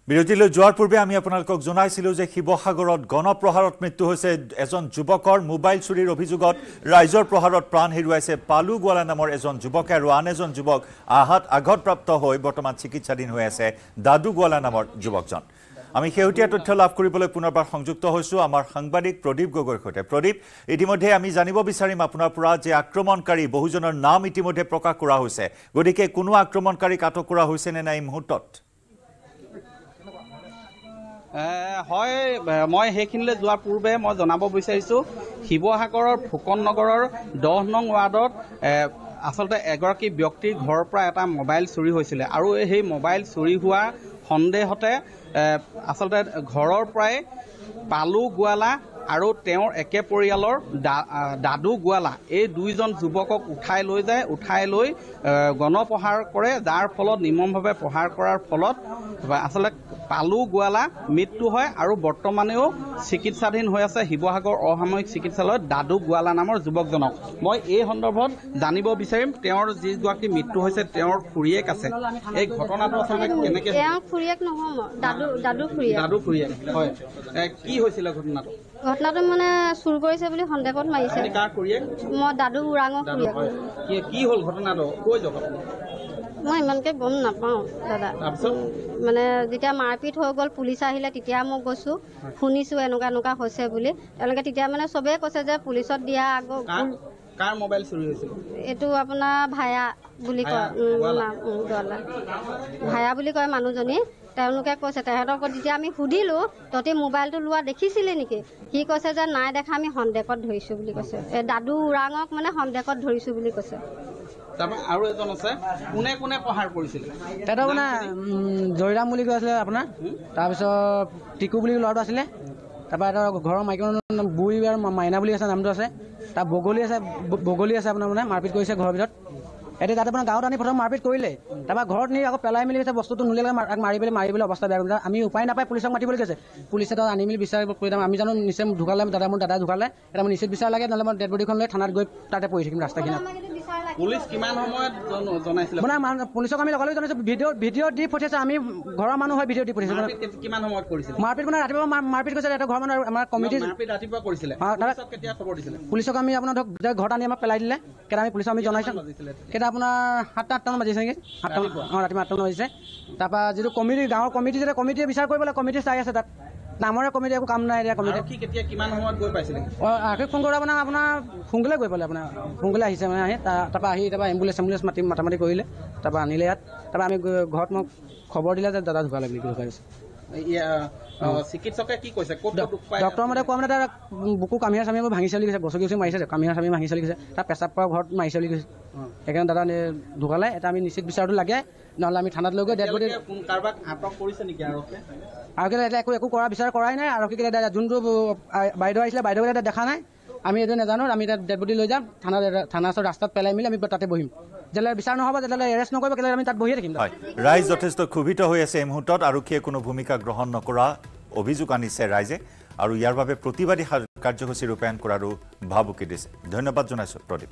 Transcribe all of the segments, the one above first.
বিৰতিলৈ যোৱাৰ পূৰ্বে আমি আপোনালোকক জনাইছিলো যে শিৱসাগৰত গণপ্ৰহাৰত মৃত্যু হৈছে এজন যুৱকৰ মোবাইল চুৰিৰ অভিযোগত ৰাইজৰ প্ৰহাৰত প্ৰাণ হেৰুৱাইছে পালু গোৱালা নামৰ এজন যুৱকে আৰু আন এজন যুৱক আঘাতপ্ৰাপ্ত হৈ বৰ্তমান চিকিৎসাধীন হৈ আছে দাদু গোৱালা নামৰ যুৱকজন আমি শেহতীয়া তথ্য লাভ কৰিবলৈ পুনৰবাৰ সংযুক্ত হৈছো আমাৰ সাংবাদিক প্ৰদীপ গগৈৰ সৈতে প্ৰদীপ ইতিমধ্যে আমি জানিব বিচাৰিম আপোনাৰ পৰা যে আক্ৰমণকাৰী বহুজনৰ নাম ইতিমধ্যে প্ৰকাশ কৰা হৈছে গতিকে কোনো আক্ৰমণকাৰীক আটক কৰা হৈছে নে নাই মুহূৰ্তত হয় মই হেখিনলৈ যোৱাৰ পূৰ্বে মই জনাব বিচাৰিছো শিৱসাগৰৰ ফুকন নগৰৰ 10 নং ৱাৰ্ডত আসলতে এগৰাকী ব্যক্তিৰ ঘৰৰ পৰা এটা মোবাইল চুৰি হৈছিল আৰু এই মোবাইল চুৰি হোৱা সন্দেহতে আসলতে ঘৰৰ পৰাই পালু গোৱালা আৰু তেওঁৰ একে পৰিয়ালৰ দাদু গোৱালা এই দুইজন যুৱকক উঠাই লৈ গণপ্ৰহাৰ কৰে যাৰ ফলত নিমমভাৱে প্ৰহাৰ কৰাৰ ফলত আসলে পালু গোৱালা মৃত্যু হয় আৰু বৰ্তমানেও চিকিৎসাধীন হৈ আছে শিৱসাগৰ অসামৰিক চিকিৎসালয়ত দাদু গোৱালা নামৰ যুৱকজনক মই এই সন্দৰ্ভত জানিব বিচাৰিম তেওঁৰ যিগৰাকী মৃত্যু হৈছে তেওঁৰ খুৰীয়েক আছে এই ঘটনাটো আসলে কেনেকৈ তেওঁৰ খুৰীয়েক নহয় দাদু খুৰীয়েক হয় কি হৈছিল ঘটনাটো মানে চুৰ কৰিছে বুলি সন্দেহত মাৰিছে কাৰ খুৰীয়েক মই দাদু উৰাঙৰ খুৰীয়েক কি হ'ল ঘটনাটো কৈ যাওক মই ইমানকে গম নাপাওঁ দাদা মানে যেতিয়া মাৰপিট হৈ গ'ল পুলিচ আহিলে তেতিয়া মই গৈছো শুনিছো এনেকুৱা হৈছে বুলি তেওঁলোকে তেতিয়া মানে চবেই কৈছে যে পুলিচত দিয়া আগৰ কাৰ মোবাইল চুৰি হৈছিল এটো আপোনাৰ ভায়া বুলি কয় ভায়া বুলি কয় মানুহজনী তেওঁলোকে কৈছে তেহেতক যেতিয়া আমি সুধিলো ততে মোবাইলটো লোৱা দেখিছিলে নেকি কি কৈছে যে নাই দেখা আমি সন্দেহত ধৰিছো বুলি কৈছে দাদু উৰাঙক মানে সন্দেহত ধৰিছো বুলি কৈছে তারপর আৰু এজন আছে কোনে কোনে প্ৰহাৰ কৰিছিল তেটো মানে জয়ৰাম বুলি কৈছিলে আপোনাৰ তাৰ পিছত টিকু বুলি ল'ৰাটো আছিলে তারপর এটা ঘৰৰ মাইকী বুই আৰু মাইনা বুলি আছে নামটো আছে তাৰ বগলী আছে আপোনাৰ মানে মাৰপিট কৰিছে ঘৰৰ ভিতৰত এতিয়া তাতে আপোনাৰ গাঁৱত আনি প্ৰথম মাৰপিট কৰিলে তাৰপৰা ঘৰত নি আকৌ পেলাই মেলি গৈছে বস্তুটো নুলিয়ালে মাৰিবলৈ অৱস্থা বেয়া আমি উপায় নাপাই পুলিচক মাতিবলৈ কৈছে পুলিচে তাত আনি মেলি বিচাৰ কৰি আমি জানো নিশ্চয় ঢুকালে মোৰ দাদা ঢুকালে এটা মই নিশ্চিত বিচাৰ লাগে নহ'লে মই ডেড বডিখন লৈ থানাত গৈ তাতে পৰি থাকিম ৰাস্তাখিনিত পুলিচ কিমান সময়ত জনাইছিল মানে পুলিচক আমি লগালগ জনাইছো ভিডিঅ' দি পঠিয়াইছে আমি ঘৰৰ মানুহ হয় ভিডিঅ' দি পঠিয়াইছো কিমান সময়ত কৰিছিল মাৰপিট মানে ৰাতিপুৱা মাৰপিট কৰিছে এটা ঘৰৰ মানুহ আমাৰ কমিটি মাৰপিট ৰাতিপুৱা কৰিছিলে কেতিয়া খবৰ দিছিলে পুলিচক আমি আপোনাৰ ধৰক ঘৰত আনি আমাক পেলাই দিলে কেইটা আমি পুলিচক আমি জনাইছো কেইটা আপোনাৰ 7-8 মান বাজিছে নেকি ৰাতিপুৱা 8 মান বাজিছে তাৰপৰা যিটো কমিটি গাঁৱৰ কমিটি যেতিয়া কমিটিয়ে বিচাৰ কৰিবলৈ কমিটি চাই আছে তাত নামৰে কমিটি একো কাম নাই এতিয়া কমিটি কি কেতিয়া কিমান সময়ত গৈ পাইছিলে আগে ফোন কৰা আপোনাৰ সোনকালে গৈ পালে আপোনাৰ সোনকালে আহিছে মানে আহি তাৰপৰা এম্বুলেঞ্চ মাতি কৰিলে তাৰপৰা আনিলে ইয়াত তাৰপৰা আমি ঘৰত মোক খবৰ দিলে যে দাদা ঢুকালে বুলি ঢুকাইছে চিকিৎসকে কি কৈছে ক'ত ডক্টৰ মতে কোৱা মানে তাৰ বুকু কামিয়া চামিয়াবোৰ ভাঙি চালি গৈছে গছকি মাৰিছে কামিয়া চামি ভাঙি চালি গৈছে তাৰ পেচাব পৰা ঘৰত মাৰি চালি গৈছে সেইকাৰণে দাদা ঢুকালে এটা আমি নিশ্চিত বিচাৰটো লাগে নহ'লে আমি থানাত লৈ গৈ ডেড বডি কাৰোবাক আটক কৰিছে নেকি আৰু এতিয়া একো কৰা বিচাৰ কৰাই নাই আৰু যোনটো বাইদেউ আহিছিলে বাইদেউ এতিয়া দেখা নাই আমি এইটো নাজানো আমি এতিয়া ডেড বডি লৈ যাম থানা ৰাস্তাত পেলাই মেলি আমি তাতে বহিম যেতিয়ালৈ বিচাৰ নহ'ব তেতিয়ালৈ এৰেষ্ট নকৰিব কেতিয়ালৈ আমি তাত বহিয়ে থাকিম ৰাইজ যথেষ্ট ক্ষোভিত হৈ আছে এই মুহূৰ্তত আৰক্ষীয়ে কোনো ভূমিকা গ্ৰহণ নকৰা অভিযোগ আনিছে ৰাইজে আৰু ইয়াৰ বাবে প্ৰতিবাদী কাৰ্যসূচী ৰূপায়ণ কৰাৰো ভাবুকি দিছে ধন্যবাদ জনাইছো প্ৰদীপ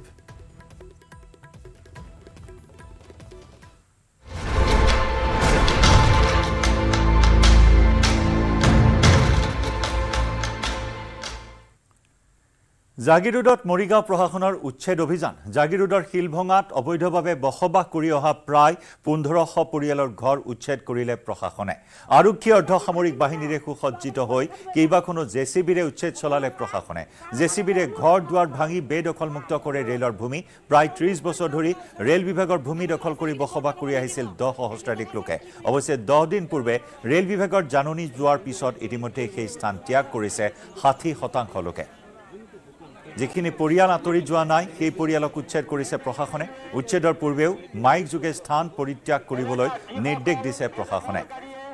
জাগিৰোডত মৰিগাঁও প্ৰশাসনৰ উচ্ছেদ অভিযান জাগিৰোডৰ শিলভঙাত অবৈধভাৱে বসবাস কৰি অহা প্ৰায় 1500 পৰিয়ালৰ ঘৰ উচ্ছেদ কৰিলে প্ৰশাসনে আৰক্ষী অৰ্ধসামৰিক বাহিনীৰে সুসজ্জিত হৈ কেইবাখনো জেচিবিৰে উচ্ছেদ চলালে প্ৰশাসনে জেচিবিৰে ঘৰ দুৱাৰ ভাঙি বেদখলমুক্ত কৰে ৰেলৰ ভূমি প্ৰায় 30 বছৰ ধৰি ৰেল বিভাগৰ ভূমি দখল কৰি বসবাস কৰি আহিছিল 10 সহস্ৰাধিক লোকে অৱশ্যে 10 দিন পূৰ্বে ৰেল বিভাগৰ জাননী যোৱাৰ পিছত ইতিমধ্যে সেই স্থান ত্যাগ কৰিছে 60% লোকে যিখিনি পৰিয়াল আঁতৰি যোৱা নাই সেই পৰিয়ালক উচ্ছেদ কৰিছে প্ৰশাসনে উচ্ছেদৰ পূৰ্বেও মাইক যোগে স্থান পৰিত্যাগ কৰিবলৈ নিৰ্দেশ দিছে প্ৰশাসনে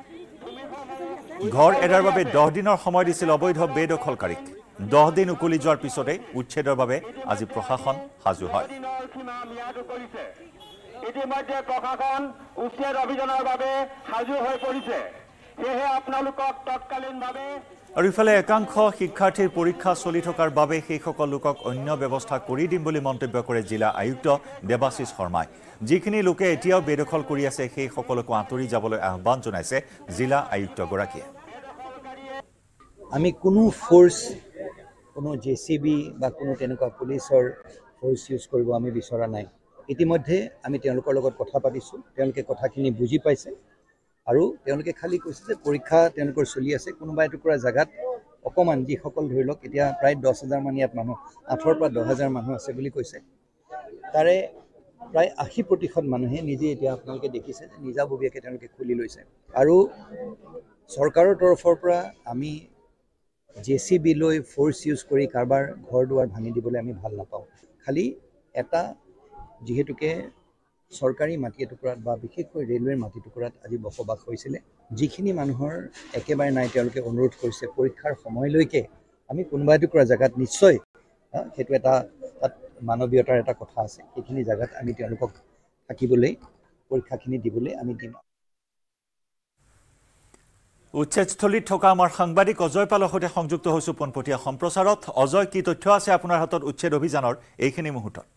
ঘৰ এৰাৰ বাবে 10 দিনৰ সময় দিছিল অবৈধ বেদখলকাৰীক 10 দিন উকলি যোৱাৰ পিছতে উচ্ছেদৰ বাবে আজি প্ৰশাসন সাজু হয় ইতিমধ্যে প্ৰশাসন উচ্ছেদ অভিযানৰ বাবে সাজু হৈ পৰিছে সেয়ে আপোনালোকক তৎকালীনভাৱে আৰু ইফালে একাংশ শিক্ষাৰ্থীৰ পৰীক্ষা চলি থকাৰ বাবে সেইসকল লোকক অন্য ব্যৱস্থা কৰি দিম বুলি মন্তব্য কৰে জিলা আয়ুক্ত দেৱাশিষ শৰ্মাই যিখিনি লোকে এতিয়াও বেদখল কৰি আছে সেই সকলকো আঁতৰি যাবলৈ আহ্বান জনাইছে জিলা আয়ুক্তগৰাকীয়ে আমি কোনো ফোর্স কোনো জেসিবি বা কোনো তেনেকুৱা পুলিচৰ ফোর্স ইউজ কৰিব আমি বিচৰা নাই ইতিমধ্যে আমি তেওঁলোকৰ লগত কথা পাতিছো তেওঁলোকে কথাখিনি বুজি পাইছে আৰু তেওঁলোকে খালি কৈছে যে পৰীক্ষা তেওঁলোকৰ চলি আছে কোনোবা এটুকুৰা জায়গাত অকমান যিসকল ধৰি লওক এতিয়া প্ৰায় 10,000 মান ইয়াত মানুহ 8ৰ পৰা 10,000 মানুহ আছে বুলি কৈছে তাৰে প্ৰায় 80% মানুহে নিজে এতিয়া আপোনালোকে দেখিছে যে নিজাববীয়াকৈ তেওঁলোকে খুলি লৈছে আৰু চৰকাৰৰ তৰফৰ পৰা আমি জেসিবি লৈ ফোর্স ইউজ কৰি কাৰবাৰ ঘৰ দুৱাৰ ভাঙি দিবলৈ আমি ভাল নাপাওঁ খালি এটা যেহেতুকে সৰকাৰি মাটি টুকুৰাত বা বিশেষকৈ ৰেলৱেৰ মাটি টুকুৰাত আজি বসবাস হৈছিলে যিখিনি মানুহৰ একেবাৰে নাই তেওঁলোকে অনুৰোধ কৰিছে পৰীক্ষাৰ সময়লৈকে আমি কোনোবা এটুকুৰা জায়গাত নিশ্চয় সেইটো এটা তাত মানৱীয়তাৰ এটা কথা আছে সেইখিনি জায়গাত আমি তেওঁলোকক থাকিবলৈ পৰীক্ষাখিনি দিবলৈ আমি দিম উচ্ছেদস্থলীত থকা আমাৰ সাংবাদিক অজয় পালৰ সৈতে সংযুক্ত হৈছো পোনপটীয়া সম্প্ৰচাৰত অজয় কি তথ্য আছে আপোনাৰ হাতত উচ্ছেদ অভিযানৰ এইখিনি মুহূৰ্তত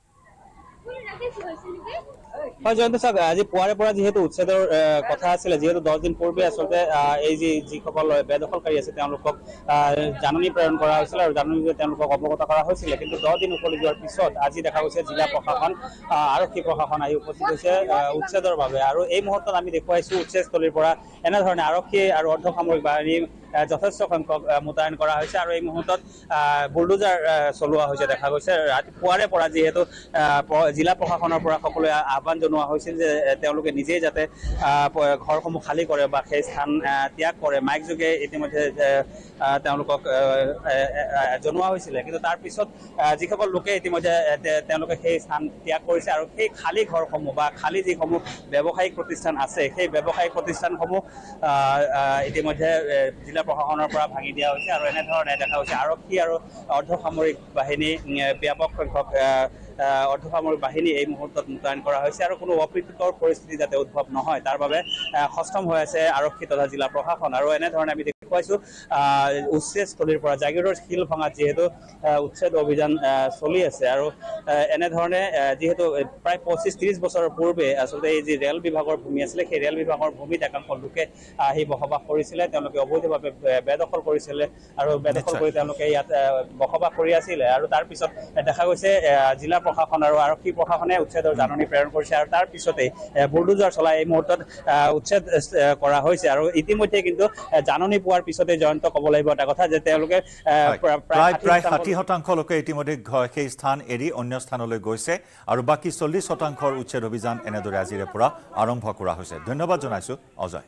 হয় জয়ন্ত সাহেব আজি পুৱাৰে পৰা যেহেতু উচ্ছেদৰ কথা আছিলে যেহেতু 10 দিন পূৰ্বে আসলে এই যিসকল বেদখলকাৰী আছে তেওঁলোকক জাননী প্ৰেৰণ কৰা হৈছিল আৰু জাননী তেওঁলোকক অৱগত কৰা হৈছিল কিন্তু 10 দিন উকলি যোৱাৰ পিছত আজি দেখা গৈছে জিলা প্ৰশাসন আৰক্ষী প্ৰশাসন আহি উপস্থিত হৈছে উচ্ছেদৰ বাবে আৰু এই মুহূৰ্তত আমি দেখুৱাইছো উচ্ছেদস্থলীৰ পৰা এনেধৰণে আৰক্ষী আৰু অৰ্ধসামৰিক বাহিনী যথেষ্ট সংখ্যক মোতায়েন কৰা হৈছে আৰু এই মুহূৰ্তত বুলডোজাৰ চলোৱা হৈছে দেখা গৈছে পুৱাৰে পৰা যেহেতু জিলা প্ৰশাসনৰ পৰা সকলোৱে আহ্বান জনোৱা হৈছিল যে তেওঁলোকে নিজেই যাতে ঘৰসমূহ খালী কৰে বা সেই স্থান ত্যাগ কৰে মাইক যোগে ইতিমধ্যে তেওঁলোকক জনোৱা হৈছিল কিন্তু তাৰ পিছত যিসকল লোকে ইতিমধ্যে তেওঁলোকে সেই স্থান ত্যাগ কৰিছে আৰু সেই খালী ঘৰসমূহ বা খালী যিসমূহ ব্যৱসায়িক প্ৰতিষ্ঠান আছে সেই ব্যৱসায়িক প্ৰতিষ্ঠানসমূহ ইতিমধ্যে জিলা প্ৰশাসনৰ পৰা ভাঙি দিয়া হৈছে আৰু এনেধৰণে দেখা হৈছে আৰক্ষী আৰু অৰ্ধসামৰিক বাহিনী ব্যাপক সংখ্যক অৰ্ধসামৰিক বাহিনী এই মুহূৰ্তত মোতায়েন কৰা হৈছে আৰু কোনো অপ্ৰীতিকৰ পৰিস্থিতি যাতে উদ্ভৱ নহয় তাৰ বাবে সষ্টম হৈ আছে আৰক্ষী তথা জিলা প্ৰশাসন আৰু এনেধৰণে আমি দেখুৱাইছো উচ্ছেদস্থলীৰ পৰা জাগিৰোডৰ শিল ভঙাত যেহেতু উচ্ছেদ অভিযান চলি আছে আৰু এনেধৰণে যেহেতু প্ৰায় 25-30 বছৰৰ পূৰ্বে আচলতে এই যি ৰেল বিভাগৰ ভূমি আছিলে সেই ৰেল বিভাগৰ ভূমিত একাংশ লোকে আহি বসবাস কৰিছিলে তেওঁলোকে অবৈধভাৱে বেদখল কৰিছিলে আৰু বেদখল কৰি তেওঁলোকে ইয়াত বসবাস কৰি আছিল আৰু তাৰ পিছত দেখা গৈছে জিলা প্ৰশাসন আৰু আৰক্ষী প্ৰশাসনে উচ্ছেদৰ জাননী প্ৰেৰণ কৰিছে আৰু তাৰ পিছতে বুলডোজাৰ চলাই এই মুহূৰ্তত উচ্ছেদ কৰা হৈছে আৰু ইতিমধ্যে কিন্তু জাননী পোৱাৰ পিছতে জয়ন্ত ক'ব লাগিব এটা কথা যে তেওঁলোকে প্ৰায় 60% লোকে ইতিমধ্যে সেই স্থান এৰি অন্য স্থানলৈ গৈছে আৰু বাকি 40% উচ্ছেদ অভিযান এনেদৰে আজিৰে পৰা আৰম্ভ কৰা হৈছে ধন্যবাদ জনাইছো অজয়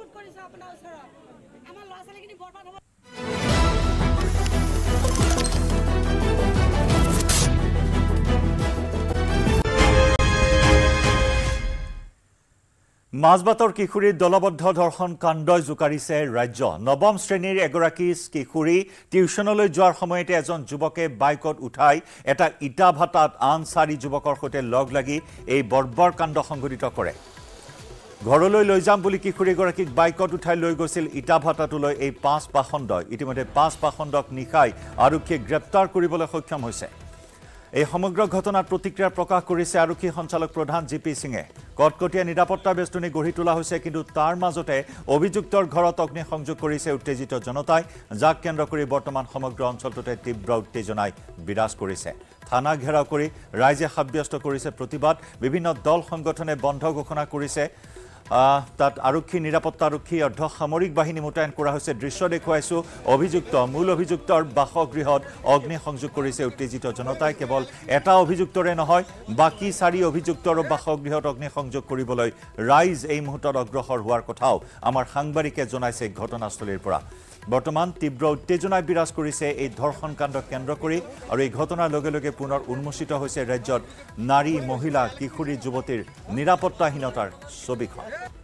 মাজবাটৰ কিশোৰীৰ দলবদ্ধ ধৰ্ষণ কাণ্ডই জোকাৰিছে ৰাজ্য নৱম শ্ৰেণীৰ এগৰাকী কিশোৰী টিউচনলৈ যোৱাৰ সময়তে এজন যুৱকে বাইকত উঠাই এটা ইটা ভাটাত আন 4 যুৱকৰ সৈতে লগ লাগি এই বৰ্বৰ কাণ্ড সংঘটিত কৰে ঘৰলৈ লৈ যাম বুলি কিশোৰীগৰাকীক বাইকত উঠাই লৈ গৈছিল ইটা ভাটাটোলৈ এই 5 পাখণ্ডই ইতিমধ্যে 5 পাখণ্ডক নিখাই আৰক্ষীয়ে গ্ৰেপ্তাৰ কৰিবলৈ সক্ষম হৈছে এই সমগ্ৰ ঘটনাত প্ৰতিক্ৰিয়া প্ৰকাশ কৰিছে আৰক্ষী সঞ্চালক প্ৰধান জিপি সিঙে কটকটীয়া নিৰাপত্তা বেষ্টনী গঢ়ি তোলা হৈছে কিন্তু তাৰ মাজতে অভিযুক্তৰ ঘৰত অগ্নি সংযোগ কৰিছে উত্তেজিত জনতাই যাক কেন্দ্ৰ কৰি বৰ্তমান সমগ্ৰ অঞ্চলটোতে তীব্ৰ উত্তেজনাই বিৰাজ কৰিছে থানা ঘেৰাও কৰি ৰাইজে সাব্যস্ত কৰিছে প্ৰতিবাদ বিভিন্ন দল সংগঠনে বন্ধ ঘোষণা কৰিছে তাত আৰক্ষী নিৰাপত্তা আৰক্ষী অৰ্ধসামৰিক বাহিনী মোতায়েন কৰা হৈছে দৃশ্য দেখুৱাইছো মূল অভিযুক্তৰ বাসগৃহত অগ্নি সংযোগ কৰিছে উত্তেজিত জনতাই কেৱল এটা অভিযুক্তৰে নহয় বাকি 4 অভিযুক্তৰ বাসগৃহত অগ্নি সংযোগ কৰিবলৈ ৰাইজ এই মুহূৰ্তত অগ্ৰসৰ হোৱাৰ কথাও আমাৰ সাংবাদিকে জনাইছে ঘটনাস্থলীৰ পৰা বৰ্তমান তীব্ৰ উত্তেজনাই বিৰাজ কৰিছে এই ধৰ্ষণ কাণ্ডক কেন্দ্ৰ কৰি আৰু এই ঘটনাৰ লগে লগে পুনৰ উন্মোচিত হৈছে ৰাজ্যত নাৰী মহিলা কিশোৰী যুৱতীৰ নিৰাপত্তাহীনতাৰ ছবিখন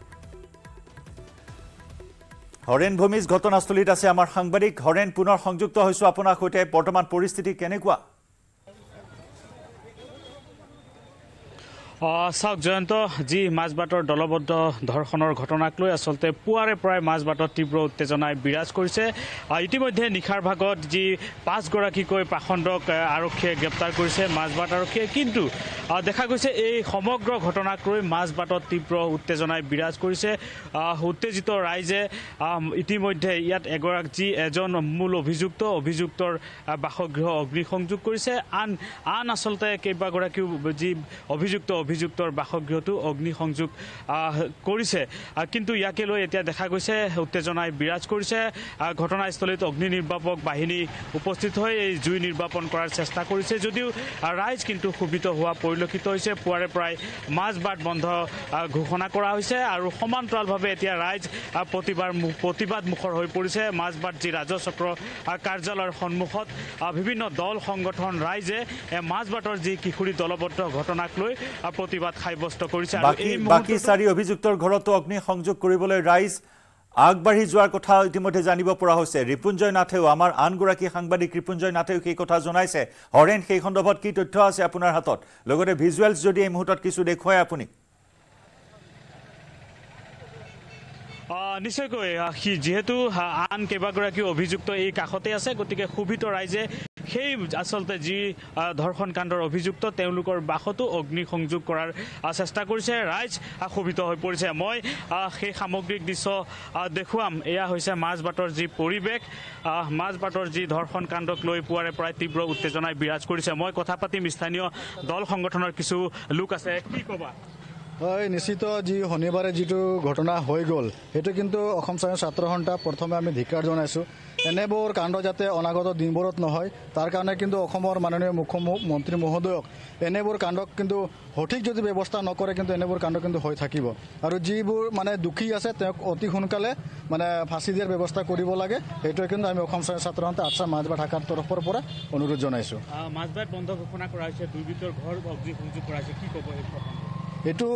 হৰেণ ভূমিজ ঘটনাস্থলীত আছে আমাৰ সাংবাদিক হৰেণ পুনৰ সংযুক্ত হৈছো আপোনাৰ সৈতে বৰ্তমান পৰিস্থিতি কেনেকুৱা চাওক জয়ন্ত যি মাজবাটৰ দলবদ্ধ ধৰ্ষণৰ ঘটনাক লৈ আচলতে পুৱাৰে পৰাই মাজবাটত তীব্ৰ উত্তেজনাই বিৰাজ কৰিছে ইতিমধ্যে নিশাৰ ভাগত যি 5 গৰাকীকৈ পাখণ্ডক আৰক্ষীয়ে গ্ৰেপ্তাৰ কৰিছে মাজবাট আৰক্ষীয়ে কিন্তু দেখা গৈছে এই সমগ্ৰ ঘটনাক লৈ মাজবাটত তীব্ৰ উত্তেজনাই বিৰাজ কৰিছে উত্তেজিত ৰাইজে ইতিমধ্যে ইয়াত এজন মূল অভিযুক্তৰ বাসগৃহ অগ্নিসংযোগ কৰিছে আন আচলতে কেইবাগৰাকীও যি অভিযুক্তৰ বাসগৃহটো অগ্নিসংযোগ কৰিছে কিন্তু ইয়াকে লৈ এতিয়া দেখা গৈছে উত্তেজনাই বিৰাজ কৰিছে ঘটনাস্থলীত অগ্নি নিৰ্বাপক বাহিনী উপস্থিত হৈ এই জুই নিৰ্বাপন কৰাৰ চেষ্টা কৰিছে যদিও ৰাইজ কিন্তু ক্ষোভিত হোৱা পৰিলক্ষিত হৈছে পুৱাৰে প্ৰায় মাজবাট বন্ধ ঘোষণা কৰা হৈছে আৰু সমান্তৰালভাৱে এতিয়া ৰাইজ প্ৰতিবাদ মুখৰ হৈ পৰিছে মাজবাট যি ৰাজচক্ৰ কাৰ্যালয়ৰ সন্মুখত বিভিন্ন দল সংগঠন ৰাইজে মাজবাটৰ যি কিশোৰী দলবদ্ধ ঘটনাক লৈ প্ৰতিবাদ সাব্যস্ত কৰিছে আৰু এই বাকি 4 অভিযুক্তৰ ঘৰতো অগ্নি সংযোগ কৰিবলৈ ৰাইজ আগবাঢ়ি যোৱাৰ কথা ইতিমধ্যে জানিব পৰা হৈছে ৰিপুঞ্জয় নাথেও আমাৰ আনগৰাকী সাংবাদিক ৰিপুঞ্জয় নাথেও এই কথা জনাইছে হৰেন সেই সন্দৰ্ভত কি তথ্য আছে আপোনাৰ হাতত লগতে ভিজুৱেলছ যদি এই মুহূৰ্তত কিছু দেখুৱায় আপুনি নিশ্চয়কৈ যেহেতু আন কেইবাগৰাকী অভিযুক্ত এই কাষতে আছে গতিকে ক্ষোভিত ৰাইজে সেই আচলতে যি ধৰ্ষণ কাণ্ডৰ অভিযুক্ত তেওঁলোকৰ বাসতো অগ্নি সংযোগ কৰাৰ চেষ্টা কৰিছে ৰাইজ ক্ষোভিত হৈ পৰিছে মই সেই সামগ্ৰিক দৃশ্য দেখুৱাম এয়া হৈছে মাজবাটৰ যি পৰিৱেশ মাজবাটৰ যি ধৰ্ষণ কাণ্ডক লৈ পুৱাৰে প্ৰায় তীব্ৰ উত্তেজনাই বিৰাজ কৰিছে মই কথা পাতিম স্থানীয় দল সংগঠনৰ কিছু লোক আছে কি ক'বা হয় নিশ্চিত যি শনিবাৰে যিটো ঘটনা হৈ গ'ল সেইটো কিন্তু অসম ছাত্ৰ সন্থা প্ৰথমে আমি ধিক্কাৰ জনাইছোঁ এনেবোৰ কাণ্ড যাতে অনাগত দিনবোৰত নহয় তাৰ কাৰণে কিন্তু অসমৰ মাননীয় মুখ্যমন্ত্ৰী মহোদয়ক এনেবোৰ কাণ্ডক কিন্তু সঠিক যদি ব্যৱস্থা নকৰে কিন্তু এনেবোৰ কাণ্ড কিন্তু হৈ থাকিব আৰু যিবোৰ মানে দুখী আছে তেওঁক অতি সোনকালে মানে ফাঁচি দিয়াৰ ব্যৱস্থা কৰিব লাগে সেইটোৱে কিন্তু আমি অসম ছাত্ৰ সন্থা আছাম মাজবাট শাখাৰ তৰফৰ পৰা অনুৰোধ জনাইছোঁ মাজবাট বন্ধ ঘোষণা কৰা হৈছে দুৰ্বৃত্তৰ ঘৰ অগ্নি সংযোগ কৰা হৈছে কি ক'ব এইটো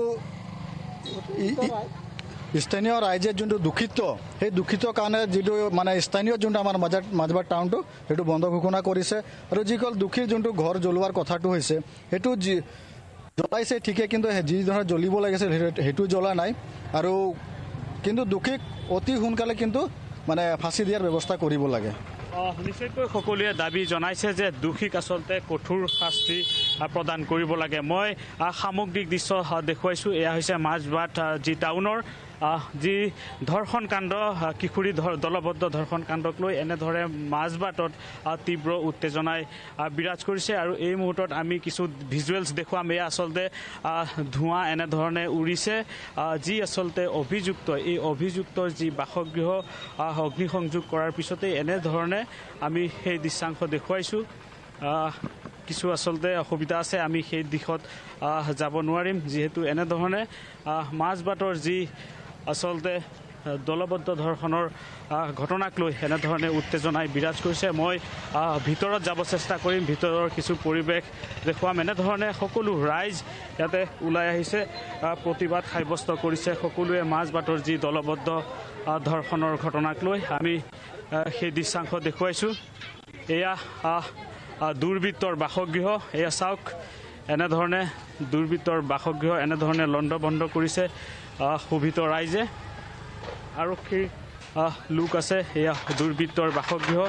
স্থানীয় ৰাইজে যোনটো দুখিত সেই দুখিত কাৰণে যিটো মানে স্থানীয় যোনটো আমাৰ মাজবাট টাউনটো সেইটো বন্ধ ঘোষণা কৰিছে আৰু যিসকল দুখীৰ যোনটো ঘৰ জ্বলোৱাৰ কথাটো হৈছে সেইটো জ্বলাইছে ঠিকে কিন্তু যি ধৰণে জ্বলিব লাগিছিল সেইটো জ্বলা নাই আৰু কিন্তু দুখীক অতি সোনকালে কিন্তু মানে ফাঁচি দিয়াৰ ব্যৱস্থা কৰিব লাগে নিশ্চয়কৈ সকলোৱে দাবী জনাইছে যে দোষীক আচলতে কঠোৰ শাস্তি প্ৰদান কৰিব লাগে মই সামগ্ৰিক দৃশ্য দেখুৱাইছোঁ এয়া হৈছে মাজবাট যি টাউনৰ যি ধৰ্ষণ কাণ্ড কিশোৰী দলবদ্ধ ধৰ্ষণ কাণ্ডক লৈ এনেদৰে মাজবাটত তীব্ৰ উত্তেজনাই বিৰাজ কৰিছে আৰু এই মুহূৰ্তত আমি কিছু ভিজুৱেলছ দেখুৱাম এয়া আচলতে ধোঁৱা এনেধৰণে উৰিছে যি আচলতে অভিযুক্ত এই অভিযুক্তৰ যি বাসগৃহ অগ্নিসংযোগ কৰাৰ পিছতেই এনেধৰণে আমি সেই দৃশ্যাংশ দেখুৱাইছোঁ কিছু আচলতে অসুবিধা আছে আমি সেই দিশত যাব নোৱাৰিম যিহেতু এনেধৰণে মাজবাটৰ যি আচলতে দলবদ্ধ ধৰ্ষণৰ ঘটনাক লৈ এনেধৰণে উত্তেজনাই বিৰাজ কৰিছে মই ভিতৰত যাব চেষ্টা কৰিম ভিতৰৰ কিছু পৰিৱেশ দেখুৱাম এনেধৰণে সকলো ৰাইজ ইয়াতে ওলাই আহিছে প্ৰতিবাদ সাব্যস্ত কৰিছে সকলোৱে মাজবাটৰ যি দলবদ্ধ ধৰ্ষণৰ ঘটনাক লৈ আমি সেই দৃশ্যাংশ দেখুৱাইছোঁ এয়া দুৰ্বৃত্তৰ বাসগৃহ এয়া চাওক এনেধৰণে দুৰ্বৃত্তৰ বাসগৃহ এনেধৰণে লণ্ডভণ্ড কৰিছে ক্ষোভিত ৰাইজে আৰক্ষীৰ লোক আছে এয়া দুৰ্বৃত্তৰ বাসগৃহ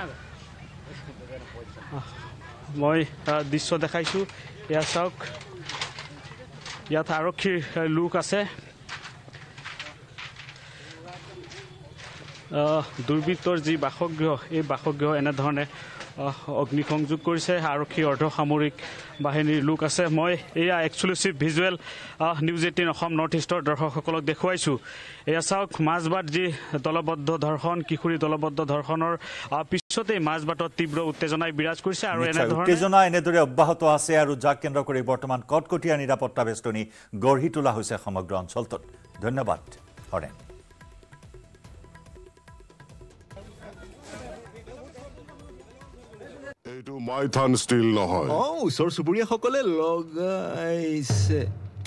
মই দৃশ্য দেখাইছোঁ এয়া চাওক ইয়াত আৰক্ষীৰ লোক আছে দুৰ্বৃত্তৰ যি বাসগৃহ এই বাসগৃহ এনেধৰণে অগ্নিসংযোগ কৰিছে আৰক্ষী অৰ্ধসামৰিক বাহিনীৰ লোক আছে মই এয়া exclusive visual News18 Assam north ইষ্টৰ দৰ্শকসকলক দেখুৱাইছোঁ এয়া চাওক মাজবাট যি দলবদ্ধ ধৰ্ষণ কিশোৰী দলবদ্ধ ধৰ্ষণৰ পিছতেই মাজবাটত তীব্ৰ উত্তেজনাই বিৰাজ কৰিছে আৰু উত্তেজনা এনেদৰে অব্যাহত আছে আৰু যাক কেন্দ্ৰ কৰি বৰ্তমান কটকটীয়া নিৰাপত্তা বেষ্টনী গঢ়ি তোলা হৈছে সমগ্ৰ অঞ্চলটোত ধন্যবাদ হৰেন এইটো মাইথান ষ্টিল নহয় ওচৰ চুবুৰীয়াসকলে লগাইছে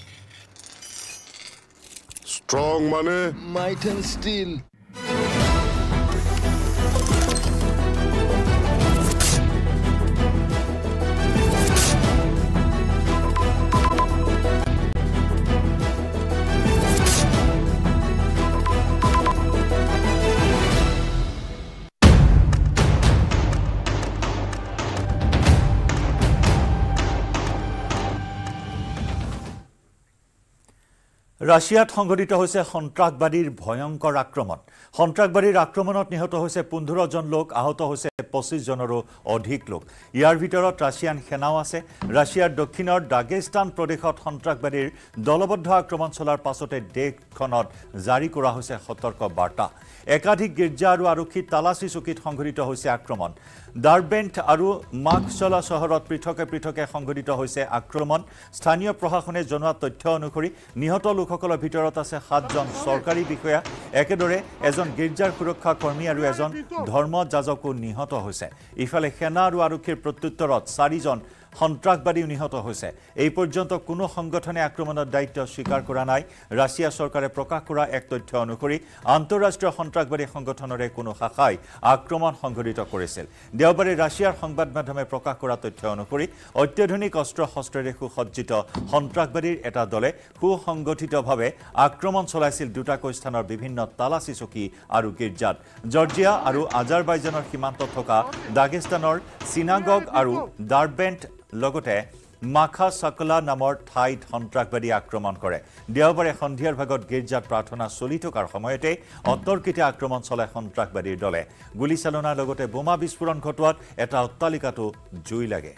ষ্ট্ৰং মানে মাইথান ষ্টিল ৰাছিয়াত সংঘটিত হৈছে সন্ত্ৰাসবাদীৰ ভয়ংকৰ আক্ৰমণ সন্ত্ৰাসবাদীৰ আক্ৰমণত নিহত হৈছে 15 জন লোক আহত হৈছে 25 জনৰো অধিক লোক ইয়াৰ ভিতৰত ৰাছিয়ান সেনাও আছে ৰাছিয়াৰ দক্ষিণৰ দাগেস্তান প্ৰদেশত সন্ত্ৰাসবাদীৰ দলবদ্ধ আক্ৰমণ চলাৰ পাছতে দেশখনত জাৰি কৰা হৈছে সতৰ্ক বাৰ্তা একাধিক গিৰ্জা আৰু আৰক্ষী তালাচী চকীত সংঘটিত হৈছে আক্ৰমণ ডাৰবেণ্ট আৰু মাকচলা চহৰত পৃথকে সংঘটিত হৈছে আক্ৰমণ স্থানীয় প্ৰশাসনে জনোৱা তথ্য অনুসৰি নিহত লোকসকলৰ ভিতৰত আছে 7 জন চৰকাৰী বিষয়া একেদৰে এজন গিৰ্জাৰ সুৰক্ষা কৰ্মী আৰু এজন ধৰ্ম যাজকো নিহত হৈছে ইফালে সেনা আৰু আৰক্ষীৰ প্ৰত্যুত্তৰত 4 জন সন্ত্ৰাসবাদী নিহত হৈছে এই পৰ্যন্ত কোনো সংগঠনে আক্ৰমণৰ দায়িত্ব স্বীকাৰ কৰা নাই ৰাছিয়া চৰকাৰে প্ৰকাশ কৰা এক তথ্য অনুসৰি আন্তঃৰাষ্ট্ৰীয় সন্ত্ৰাসবাদী সংগঠনৰে কোনো শাখাই আক্ৰমণ সংঘটিত কৰিছিল দেওবাৰে ৰাছিয়াৰ সংবাদ মাধ্যমে প্ৰকাশ কৰা তথ্য অনুসৰি অত্যাধুনিক অস্ত্ৰ-শস্ত্ৰেৰে সুসজ্জিত সন্ত্ৰাসবাদীৰ এটা দলে সুসংগঠিতভাৱে আক্ৰমণ চলাইছিল দুটাকৈ স্থানৰ বিভিন্ন তালাচী চকী আৰু গিৰ্জাত জৰ্জিয়া আৰু আজাৰবাইজানৰ সীমান্তত থকা দাগেস্তানৰ সিনাগগ আৰু ডাৰবেণ্ট লগতে মাখা সকলা নামৰ ঠাইত সন্ত্ৰাসবাদী আক্ৰমণ কৰে দেওবাৰে সন্ধিয়াৰ ভাগত গিৰ্জাত প্ৰাৰ্থনা চলি থকাৰ সময়তে অতৰ্কিতে আক্ৰমণ চলাই সন্ত্ৰাসবাদীৰ দলে গুলীচালনাৰ লগতে বোমা বিস্ফোৰণ ঘটোৱাত এটা অট্টালিকাটো জুই লাগে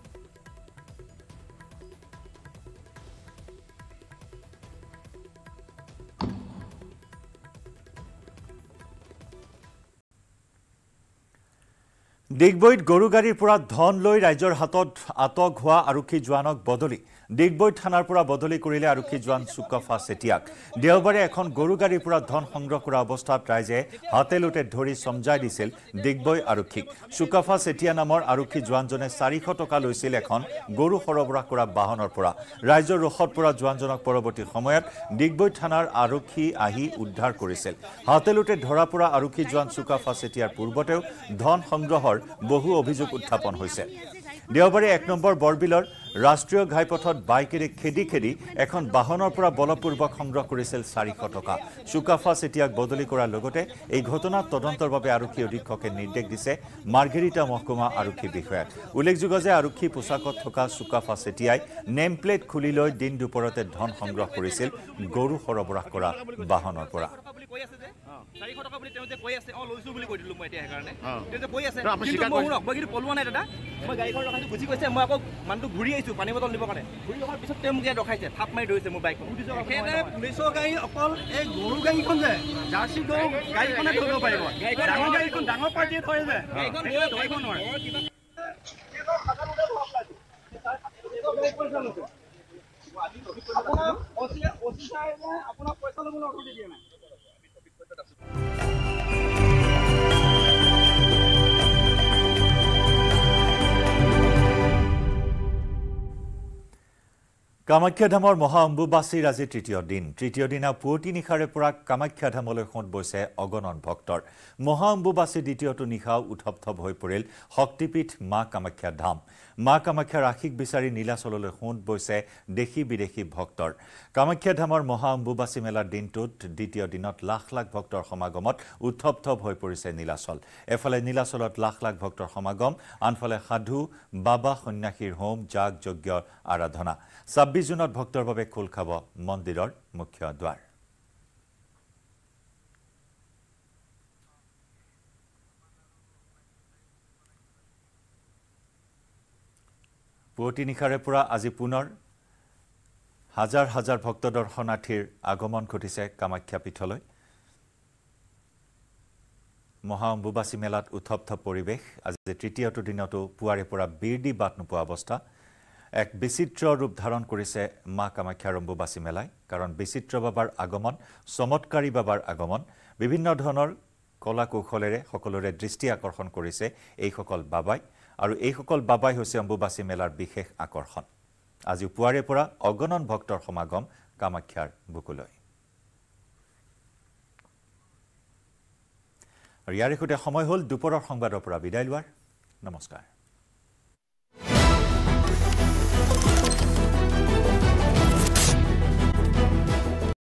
ডিগবৈত গৰু গাড়ীৰ পৰা ধন লৈ ৰাজ্যৰ হাতত আটক হোৱা আৰক্ষী জোৱানক বদলি ডিগবৈত থানাৰ পৰা বদলি কৰিলে আৰক্ষী জোৱান সুকফা চেতিয়াক দেওবাৰে এখন গৰু গাড়ীৰ পৰা ধন সংগ্ৰহ কৰা অৱস্থাত ৰাইজে হাতেলোতে ধৰি সমজাই দিছিল ডিগবৈ আৰক্ষীক সুকফা চেতিয়া নামৰ আৰক্ষী জোৱানজনে 400 টকা লৈছিল এখন গৰু সৰবৰাহ কৰা বাহনৰ পৰা ৰাইজৰ ৰোষত পৰা জোৱানজনক পৰৱৰ্তী সময়ত ডিগবৈ থানাৰ আৰক্ষী আহি উদ্ধাৰ কৰিছিল হাতেলোতে ধৰা পৰা আৰক্ষী জোৱান সুকফা চেতিয়াৰ পূৰ্বতেও ধন সংগ্ৰহৰ বহু অভিযোগ উত্থাপন হৈছে দেওবাৰে 1 নম্বৰ বৰবিলৰ ৰাষ্ট্ৰীয় ঘাইপথত বাইকেৰে খেদি এখন বাহনৰ পৰা বলপূৰ্বক সংগ্ৰহ কৰিছিল 400 টকা সুকফা চেতিয়াক বদলি কৰাৰ লগতে এই ঘটনাত তদন্তৰ বাবে আৰক্ষী অধীক্ষকে নিৰ্দেশ দিছে মাৰ্ঘেৰিটা মহকুমা আৰক্ষী বিষয়াক উল্লেখযোগ্য যে আৰক্ষী পোছাকত থকা সুকফা চেতিয়াই নেম প্লেট খুলি লৈ দিন দুপৰতে ধন সংগ্ৰহ কৰিছিল গৰু সৰবৰাহ কৰা বাহনৰ পৰা 400 টকা বুলি তেওঁ যে কৈ আছে লৈছো বুলি কৈ দিলো মই এতিয়া সেইকাৰণে তেওঁ যে কৈ আছে কিন্তু মই কিন্তু পলোৱা নাই দাদা মই গাড়ীখন ৰখাইছো বুজি কৈছে মই আকৌ মানুহটো ঘূৰি আহিছো পানী বটল নিবৰ কাৰণে ঘূৰি অহাৰ পিছত তেওঁ মোক ইয়াত ৰখাইছে থাপ মাৰি ধৰিছে মোৰ বাইকখন সেইদৰে পুলিচৰ গাড়ী অকল এই গৰু গাড়ীখন যে জাৰ্চি গৰু গাড়ীখনে ধৰিব পাৰিব ডাঙৰ গাড়ীখন ডাঙৰ পাৰ্টিয়ে ধৰে যে গাড়ীখন ধৰিব নোৱাৰে আপোনাৰ পইচা ল'বলৈ অৰ্থ দিয়া নাই কামাখ্যা ধামৰ মহা অম্বুবাচীৰ আজি তৃতীয় দিনা পুৱতি নিশাৰে পৰা কামাখ্যা ধামলৈ সোঁত বৈছে অগণন ভক্তৰ মহা অম্বুবাচী দ্বিতীয়টো নিশাও উত্থপ্থ হৈ পৰিল শক্তিপীঠ মা কামাখ্যা ধাম মা কামাখ্যাৰ আশীষ বিচাৰি নীলাচললৈ সোঁত বৈছে দেশী বিদেশী ভক্তৰ কামাখ্যা ধামৰ মহা অম্বুবাচী মেলাৰ দিনটোত দ্বিতীয় দিনত লাখ লাখ ভক্তৰ সমাগমত উত্থপ্থ হৈ পৰিছে নীলাচল এফালে নীলাচলত লাখ লাখ ভক্তৰ সমাগম আনফালে সাধু বাবা সন্ন্যাসীৰ হোম যাগ যজ্ঞ আৰাধনা 26 জুনত ভক্তৰ বাবে খোল খাব মন্দিৰৰ মুখ্য দ্বাৰ পুৱতি নিশাৰে পৰা আজি পুনৰ হাজাৰ হাজাৰ ভক্ত দৰ্শনাৰ্থীৰ আগমন ঘটিছে কামাখ্যা পীঠলৈ মহা অম্বুবাচী মেলাত উত্থপ্ত পৰিৱেশ আজি তৃতীয়টো দিনতো পুৱাৰে পৰা বিৰদি বাট নোপোৱা অৱস্থা এক বিচিত্ৰ ৰূপ ধাৰণ কৰিছে মা কামাখ্যাৰ অম্বুবাচী মেলাই কাৰণ বিচিত্ৰ বাবাৰ আগমন চমৎকাৰী বাবাৰ আগমন বিভিন্ন ধৰণৰ কলা কৌশলেৰে সকলোৰে দৃষ্টি আকৰ্ষণ কৰিছে এইসকল বাবাই আৰু এইসকল বাবাই হৈছে অম্বুবাচী মেলাৰ বিশেষ আকৰ্ষণ আজি পুৱাৰে পৰা অগণন ভক্তৰ সমাগম কামাখ্যাৰ বুকুলৈ আৰু ইয়াৰ সৈতে সময় হ'ল দুপৰৰ সংবাদৰ পৰা বিদায় লোৱাৰ নমস্কাৰ